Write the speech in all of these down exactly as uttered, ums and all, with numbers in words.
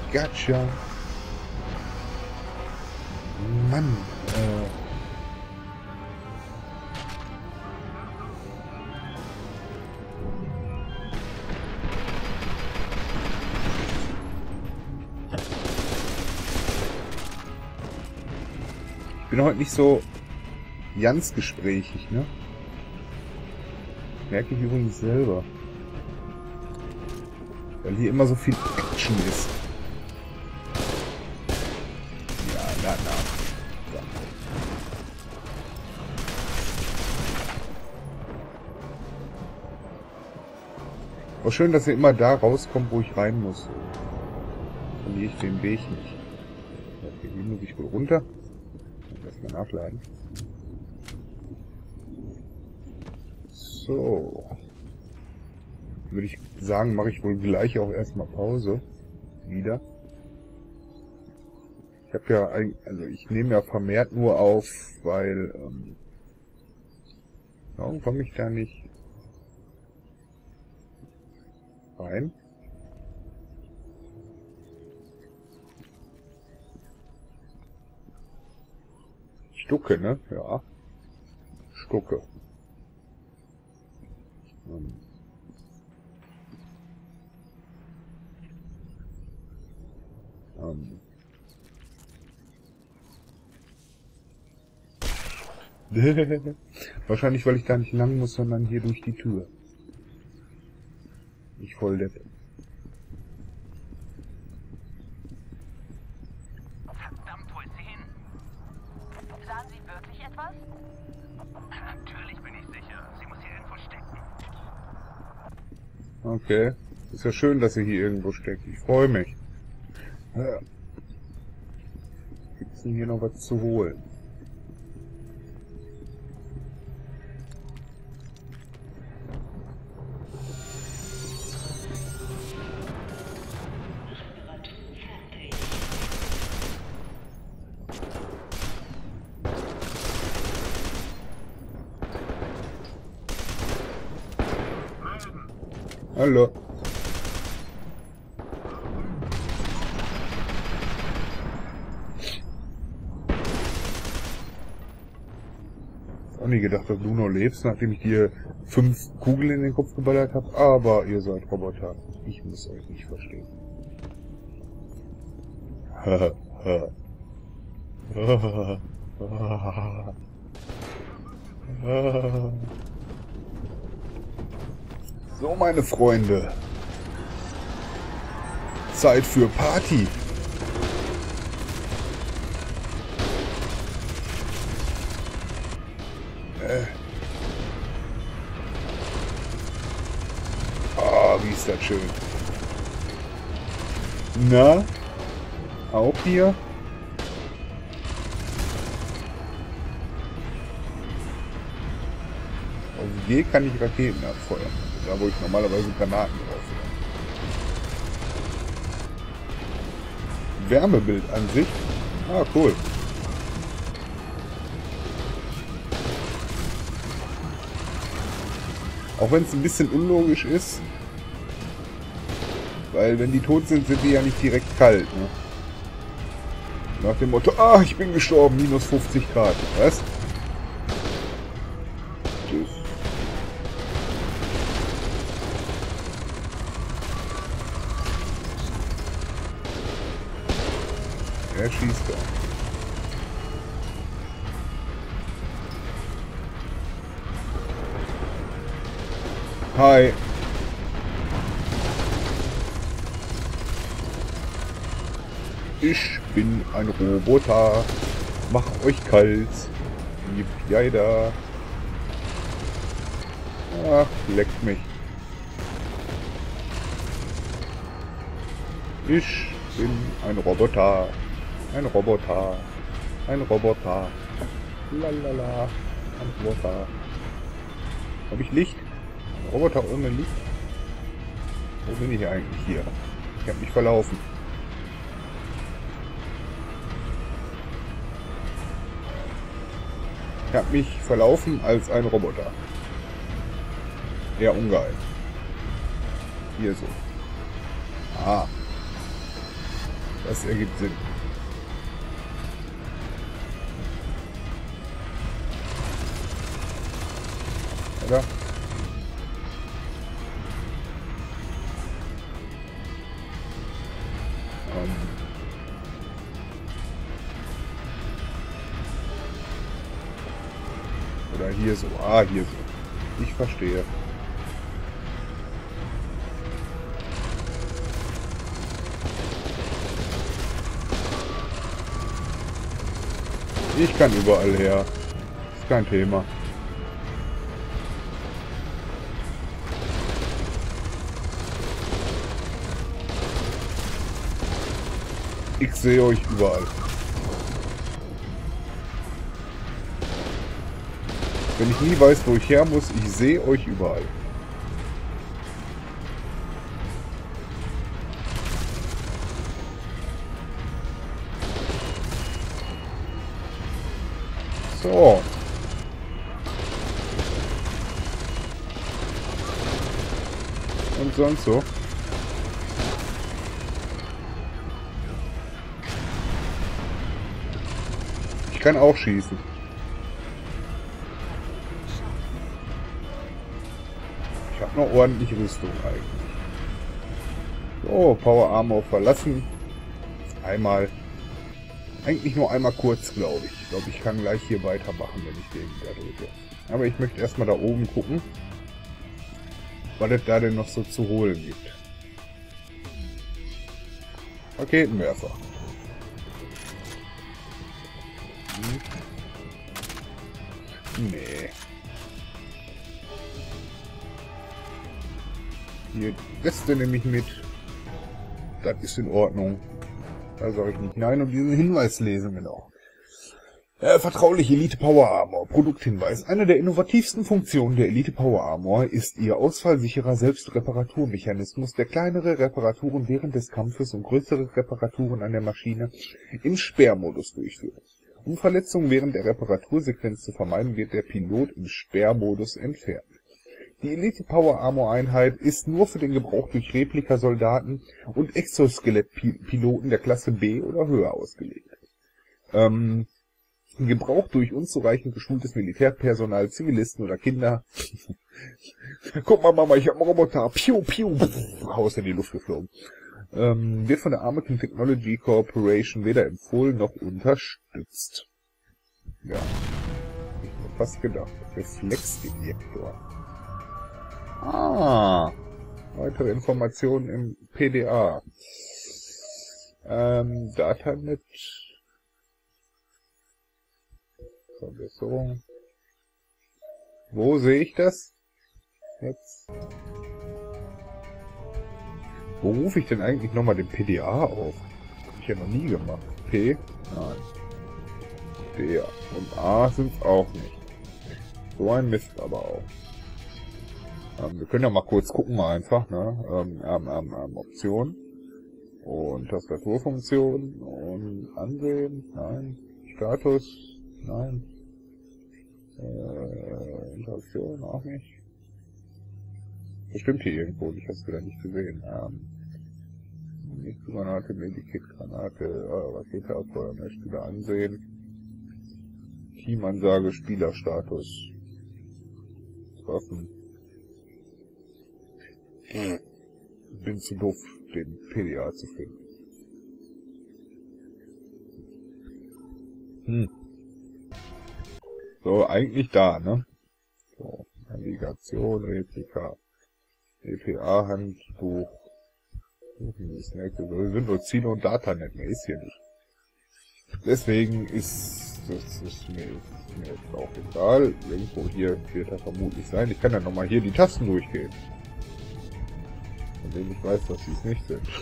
Gotcha. Mann. Äh. Ich bin heute nicht so ganz gesprächig, ne? Merke ich übrigens selber. Weil hier immer so viel Action ist. Ja, na, na. So. Auch schön, dass ihr immer da rauskommt, wo ich rein muss. Verliere ich den Weg nicht. Okay, hier muss ich wohl runter. Erstmal nachladen. So. Würde ich sagen, mache ich wohl gleich auch erstmal Pause. Wieder. Ich habe ja, also ich nehme ja vermehrt nur auf, weil, ähm, warum komme ich da nicht rein? Stucke, ne? Ja. Stucke. Ähm. Ähm. Wahrscheinlich, weil ich da nicht lang muss, sondern hier durch die Tür. Ich voll depp. Verdammt, wo ist sie hin? Sahen Sie wirklich etwas? Natürlich bin ich sicher. Sie muss hier irgendwo stecken. Okay. Ist ja schön, dass sie hier irgendwo steckt. Ich freue mich. Ja. Gibt es denn hier noch was zu holen? Hallo. Auch nie gedacht, dass du noch lebst, nachdem ich dir fünf Kugeln in den Kopf geballert habe. Aber ihr seid Roboter. Ich muss euch nicht verstehen. So, meine Freunde. Zeit für Party. Äh. Ah, wie ist das schön. Na? Auch hier? Auf G kann ich Raketen abfeuern. Da, wo ich normalerweise Granaten drauf habe. Wärmebild an sich. Ah, cool. Auch wenn es ein bisschen unlogisch ist. Weil wenn die tot sind, sind die ja nicht direkt kalt. Ne? Nach dem Motto, ah, ich bin gestorben, minus fünfzig Grad. Was? Tschüss. Er schießt da. Hi. Ich bin ein Roboter. Mach euch kalt. Yippie-da. Ach, leckt mich. Ich bin ein Roboter. Ein Roboter. Ein Roboter. Lalala. Ein Roboter. Habe ich Licht? Ein Roboter ohne Licht? Wo bin ich eigentlich hier? Ich habe mich verlaufen. Ich habe mich verlaufen als ein Roboter. Eher ungeil. Hier so. Ah. Das ergibt Sinn. Oder? Ähm. Oder hier so. Ah, hier so. Ich verstehe. Ich kann überall her. Ist kein Thema. Ich sehe euch überall. Wenn ich nie weiß, wo ich her muss, ich sehe euch überall. So. Und sonst so. Ich kann auch schießen. Ich habe noch ordentlich Rüstung eigentlich. So, Power Armor verlassen. Einmal. Eigentlich nur einmal kurz, glaube ich. Ich glaube, ich kann gleich hier weitermachen, wenn ich den wieder drücke. Aber ich möchte erstmal da oben gucken, was es da denn noch so zu holen gibt. Raketenwerfer. Hm. Nee. Hier die Weste nehme ich mit. Das ist in Ordnung. Da sage ich nicht nein und diesen Hinweis lesen wir noch. Äh, vertrauliche Elite Power Armor. Produkthinweis. Eine der innovativsten Funktionen der Elite Power Armor ist ihr ausfallsicherer Selbstreparaturmechanismus, der kleinere Reparaturen während des Kampfes und größere Reparaturen an der Maschine im Sperrmodus durchführt. Um Verletzungen während der Reparatursequenz zu vermeiden, wird der Pilot im Sperrmodus entfernt. Die Elite Power Armor Einheit ist nur für den Gebrauch durch Replikasoldaten und Exoskelett-Piloten der Klasse B oder höher ausgelegt. Ähm, Gebrauch durch unzureichend geschultes Militärpersonal, Zivilisten oder Kinder. Guck mal, Mama, ich hab einen Roboter. Piu, piu, pff, Haus in die Luft geflogen. Ähm, wird von der Armakin Technology Corporation weder empfohlen noch unterstützt. Ja. Ich hab fast gedacht. Reflexinjektor. Ah, weitere Informationen im P D A. Ähm, Datanet. Verbesserung. Wo sehe ich das? Jetzt. Wo rufe ich denn eigentlich nochmal den P D A auf? Hab ich ja noch nie gemacht. P? Nein. D und A sind es auch nicht. So ein Mist aber auch. Wir können ja mal kurz gucken, einfach, ne? Ähm, ähm, ähm, ähm, Optionen und Tastaturfunktion und ansehen, nein, Status, nein, äh, Interaktion auch nicht. Bestimmt hier irgendwo, ich hab's wieder nicht gesehen. Ähm, nicht Granate, Medikit, Granate, äh, Rakete abfeuern, möchte wieder ansehen. Teamansage, Spielerstatus, Waffen. Bin zu doof, den P D A zu finden. Hm. So, eigentlich da, ne? So, Navigation, Replika, E P A-Handbuch. Wir sind nur Ziele und Datanet, mehr ist hier nicht. Deswegen ist das ist mir, ist mir jetzt auch egal. Irgendwo hier wird er vermutlich sein. Ich kann ja nochmal hier die Tasten durchgehen. Von denen ich weiß, dass sie es nicht sind.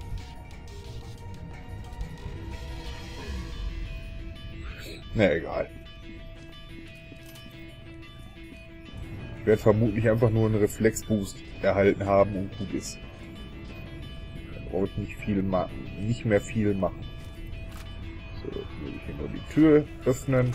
Na egal. Ich werde vermutlich einfach nur einen Reflexboost erhalten haben und gut ist. Dann brauche ich nicht viel machen, nicht mehr viel machen. So, jetzt will ich hier nur die Tür öffnen.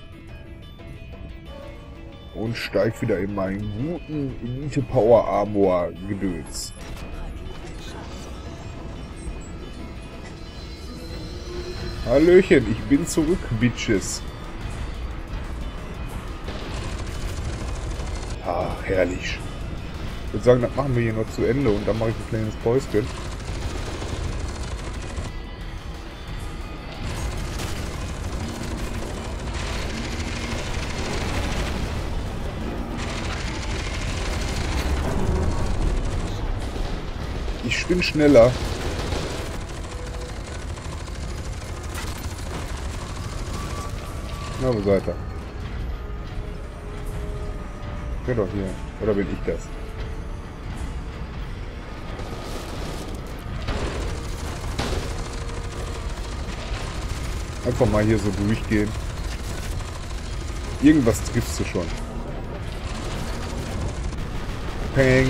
Und steig wieder in meinen guten Elite Power Armor Gedöns. Hallöchen, ich bin zurück, Bitches. Ach, herrlich. Ich würde sagen, das machen wir hier noch zu Ende und dann mache ich ein kleines Päuschen. Ich spinne schneller. Na, wo seid ihr? Ja doch hier. Oder bin ich das? Einfach mal hier so durchgehen. Irgendwas triffst du schon. Peng.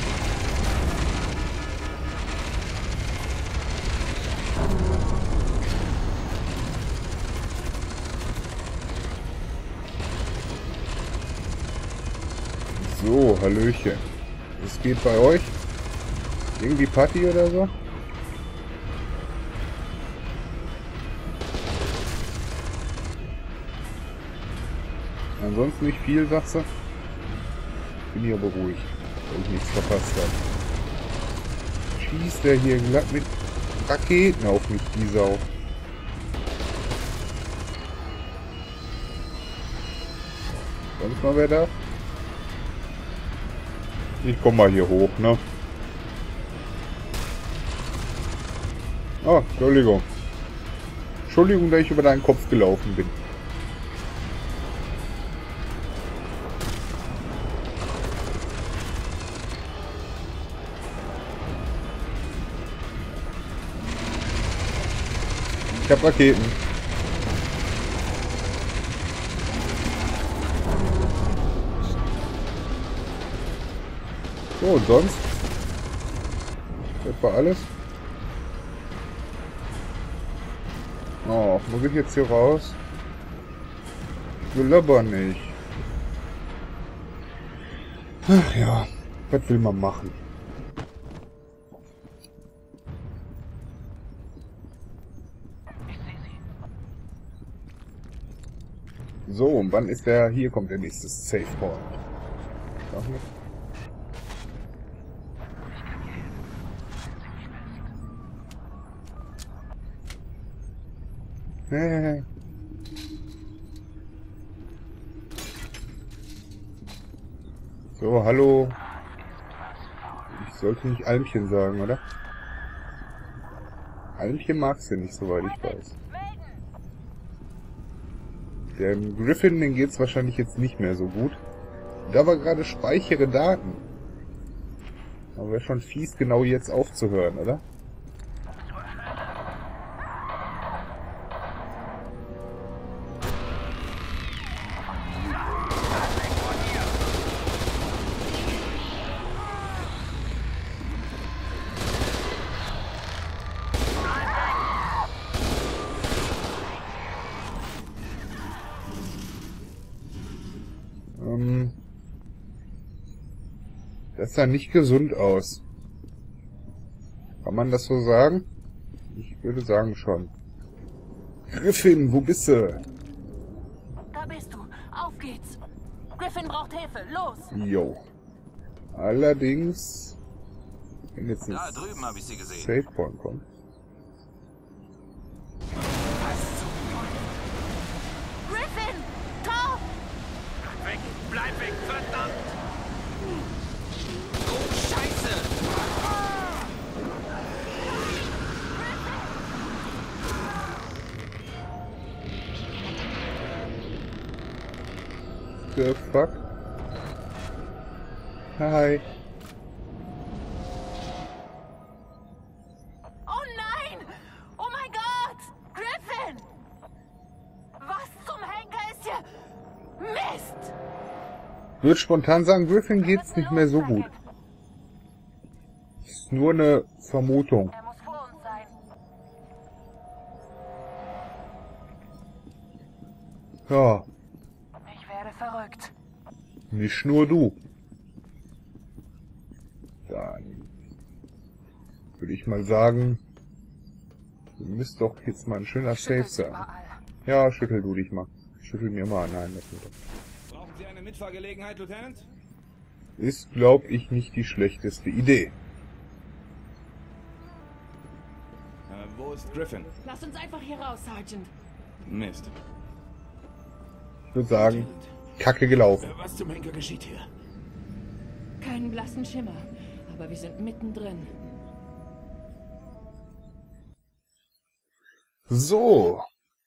So, Hallöchen. Es geht bei euch? Irgendwie Party oder so? Ansonsten nicht viel, sagst du? Bin hier aber ruhig, weil ich nichts verpasst habe. Schießt der hier glatt mit Raketen auf mich, die Sau. Sonst mal wer da? Ich komm mal hier hoch, ne? Ah, Entschuldigung. Entschuldigung, dass ich über deinen Kopf gelaufen bin. Ich hab Raketen. So, und sonst? Das war alles. Oh, muss ich jetzt hier raus? Ich will aber nicht. Ach ja, was will man machen? So, und wann ist der... Hier kommt der nächste Safe Point. Hey. So, hallo. Ich sollte nicht Almchen sagen, oder? Almchen magst du nicht, soweit ich weiß. Dem Griffin, den geht's wahrscheinlich jetzt nicht mehr so gut. Da war gerade speichere Daten. Aber wäre schon fies, genau jetzt aufzuhören, oder? Ähm, das sah nicht gesund aus. Kann man das so sagen? Ich würde sagen schon. Griffin, wo bist du? Da bist du. Auf geht's. Griffin braucht Hilfe. Los. Jo. Allerdings, wenn jetzt ein Da drüben habe ich sie gesehen. Safe Point kommt. Griffin! Komm! Weg! Bleib weg! Verdammt! Oh, Scheiße! The fuck? Hi. Oh nein! Oh mein Gott! Griffin! Was zum Henker ist hier? Mist! Ich würde spontan sagen, Griffin geht's nicht mehr so gut. Ist nur eine Vermutung. Er muss vor uns sein. Ja, Ich werde verrückt. nicht nur du. Dann würde ich mal sagen, Müsste doch jetzt mal ein schöner Safe Schüttel's sein. überall. Ja, schüttel du dich mal. Schüttel mir mal. Nein, das nicht. Brauchen Sie eine Mitfahrgelegenheit, Lieutenant? Ist, glaube ich, nicht die schlechteste Idee. Äh, wo ist Griffin? Lass uns einfach hier raus, Sergeant. Mist. Ich würde sagen, Kacke gelaufen. Was zum Henker geschieht hier? Keinen blassen Schimmer, aber wir sind mittendrin. So.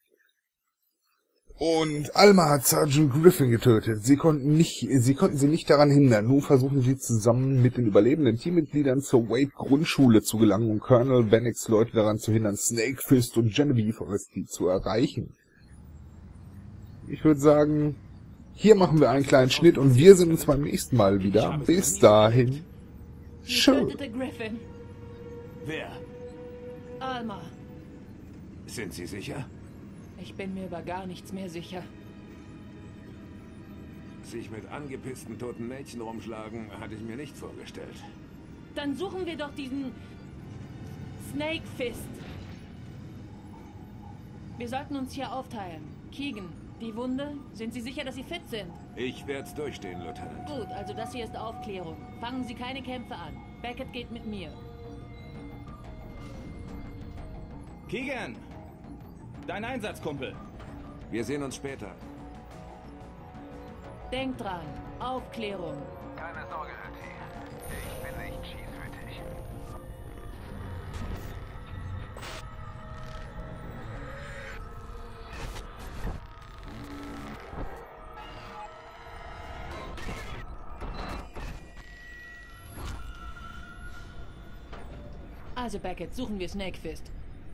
Und Alma hat Sergeant Griffin getötet. Sie konnten nicht, sie konnten sie nicht daran hindern. Nun versuchen sie zusammen mit den überlebenden Teammitgliedern zur Wade-Grundschule zu gelangen, um Colonel Bennecks Leute daran zu hindern, Snake Fist und Genevieve Oresti zu erreichen. Ich würde sagen, hier machen wir einen kleinen Schnitt und wir sehen uns beim nächsten Mal wieder. Bis dahin. Sie Schön. tötete Griffin. Wer? Alma. Sind Sie sicher? Ich bin mir über gar nichts mehr sicher. Sich mit angepissten toten Mädchen rumschlagen, hatte ich mir nicht vorgestellt. Dann suchen wir doch diesen Snake Fist. Wir sollten uns hier aufteilen. Keegan, die Wunde, sind Sie sicher, dass Sie fit sind? Ich werde es durchstehen, Lieutenant. Gut, also das hier ist Aufklärung. Fangen Sie keine Kämpfe an. Beckett geht mit mir. Keegan! Dein Einsatzkumpel! Wir sehen uns später. Denkt dran, Aufklärung. Keine Sorge, L T. Ich bin nicht schießwütig. Also Beckett, suchen wir Snake Fist.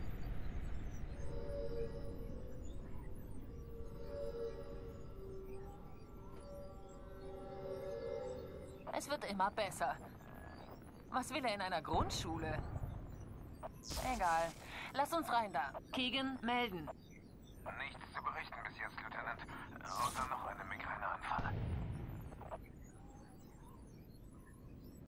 Es wird immer besser. Was will er in einer Grundschule? Egal. Lass uns rein da. Keegan, melden.